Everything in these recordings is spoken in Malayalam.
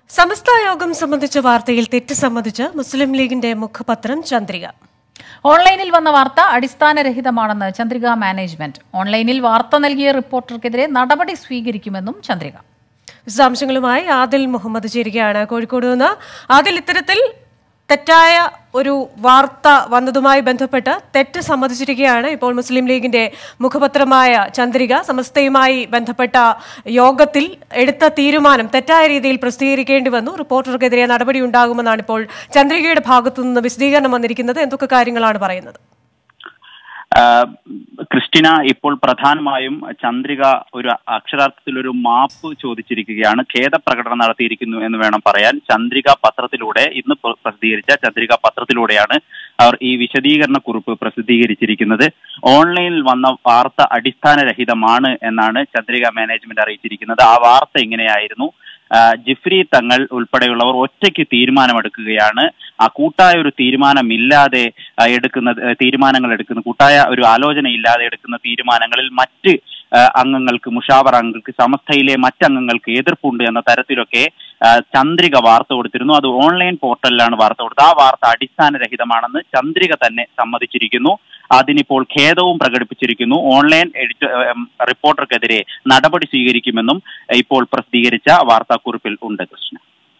സമസ്ത യോഗം സംബന്ധിച്ച വാർത്തയിൽ തെറ്റ് സമ്മതിച്ച് മുസ്ലിം ലീഗിന്റെ മുഖപത്രം ചന്ദ്രിക. ഓൺലൈനിൽ വന്ന വാർത്ത അടിസ്ഥാനരഹിതമാണെന്ന് ചന്ദ്രിക മാനേജ്മെന്റ്. ഓൺലൈനിൽ വാർത്ത നൽകിയ റിപ്പോർട്ടർക്കെതിരെ നടപടി സ്വീകരിക്കുമെന്നും ചന്ദ്രിക. വിശദാംശങ്ങളുമായി ആദിൽ മുഹമ്മദ് ചേരുകയാണ് കോഴിക്കോട് നിന്ന്. ആദിൽ, ഇത്തരത്തിൽ തെറ്റായ ഒരു വാർത്ത വന്നതുമായി ബന്ധപ്പെട്ട് തെറ്റ് സമ്മതിച്ചിരിക്കുകയാണ് ഇപ്പോൾ മുസ്ലിം ലീഗിന്റെ മുഖപത്രമായ ചന്ദ്രിക. സമസ്തയുമായി ബന്ധപ്പെട്ട യോഗത്തിൽ എടുത്ത തീരുമാനം തെറ്റായ രീതിയിൽ പ്രസിദ്ധീകരിക്കേണ്ടി വന്നു. റിപ്പോർട്ടർക്കെതിരെ നടപടി ഉണ്ടാകുമെന്നാണ് ഇപ്പോൾ ചന്ദ്രികയുടെ ഭാഗത്തുനിന്ന് വിശദീകരണം വന്നിരിക്കുന്നത്. എന്തൊക്കെ കാര്യങ്ങളാണ് പറയുന്നത്? ക്രിസ്റ്റിന, ഇപ്പോൾ പ്രധാനമായും ചന്ദ്രിക ഒരു അക്ഷരാർത്ഥത്തിൽ ഒരു മാപ്പ് ചോദിച്ചിരിക്കുകയാണ്. ഖേദപ്രകടനം നടത്തിയിരിക്കുന്നു എന്ന് വേണം പറയാൻ. ചന്ദ്രിക പത്രത്തിലൂടെ ഇന്ന് പ്രസിദ്ധീകരിച്ച ചന്ദ്രിക പത്രത്തിലൂടെയാണ് അവർ ഈ വിശദീകരണ കുറിപ്പ് പ്രസിദ്ധീകരിച്ചിരിക്കുന്നത്. ഓൺലൈനിൽ വന്ന വാർത്ത അടിസ്ഥാനരഹിതമാണ് എന്നാണ് ചന്ദ്രിക മാനേജ്മെന്റ് അറിയിച്ചിരിക്കുന്നത്. ആ വാർത്ത ഇങ്ങനെയായിരുന്നു: ജിഫ്രി തങ്ങൾ ഉൾപ്പെടെയുള്ളവർ ഒറ്റയ്ക്ക് തീരുമാനമെടുക്കുകയാണ്. ആ കൂട്ടായ ഒരു തീരുമാനമില്ലാതെ തീരുമാനങ്ങൾ എടുക്കുന്ന കൂട്ടായ ഒരു ആലോചന ഇല്ലാതെ എടുക്കുന്ന തീരുമാനങ്ങളിൽ മറ്റ് അംഗങ്ങൾക്ക്, മുഷാവറ അംഗങ്ങൾക്ക്, സമസ്തയിലെ മറ്റംഗങ്ങൾക്ക് എതിർപ്പുണ്ട് എന്ന തരത്തിലൊക്കെ ചന്ദ്രിക വാർത്ത കൊടുത്തിരുന്നു. അത് ഓൺലൈൻ പോർട്ടലിലാണ് വാർത്ത കൊടുത്തത്. ആ വാർത്ത അടിസ്ഥാനരഹിതമാണെന്ന് ചന്ദ്രിക തന്നെ സമ്മതിച്ചിരിക്കുന്നു. അതിനിപ്പോൾ ഖേദവും പ്രകടിപ്പിച്ചിരിക്കുന്നു. ഓൺലൈൻ റിപ്പോർട്ടർക്കെതിരെ നടപടി സ്വീകരിക്കുമെന്നും ഇപ്പോൾ പ്രസിദ്ധീകരിച്ച വാർത്താക്കുറിപ്പിൽ ഉണ്ട്. കൃഷ്ണ,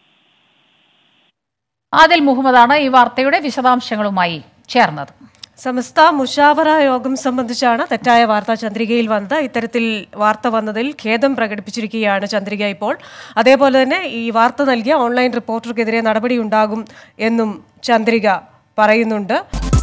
ആദിൽ മുഹമ്മദാണ് ഈ വാർത്തയുടെ വിശദാംശങ്ങളുമായി ചേർന്നത്. സമസ്ത മുഷാവറ യോഗം സംബന്ധിച്ചാണ് തെറ്റായ വാർത്ത ചന്ദ്രികയിൽ വന്നത്. ഇത്തരത്തിൽ വാർത്ത വന്നതിൽ ഖേദം പ്രകടിപ്പിച്ചിരിക്കുകയാണ് ചന്ദ്രിക ഇപ്പോൾ. അതേപോലെ തന്നെ ഈ വാർത്ത നൽകിയ ഓൺലൈൻ റിപ്പോർട്ടർക്കെതിരെ നടപടി ഉണ്ടാകും എന്നും ചന്ദ്രിക പറയുന്നുണ്ട്.